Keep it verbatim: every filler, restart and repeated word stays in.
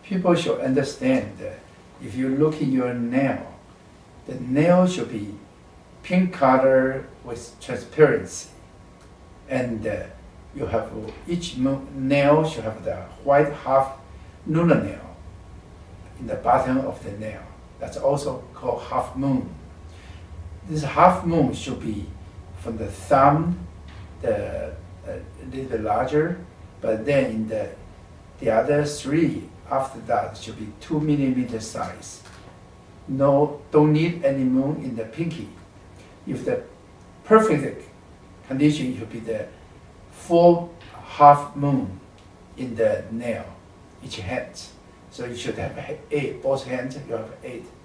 people should understand that if you look at your nail, the nail should be pink color with transparency, and uh, you have each nail should have the white half Lunulae in the bottom of the nail. That's also called half moon. This half moon should be from the thumb, the a little bit larger, but then in the the other three after that should be two millimeter size. No, don't need any moon in the pinky. If the perfect condition, it should be the full half moon in the nail, each hand. So you should have eight, both hands, you have eight.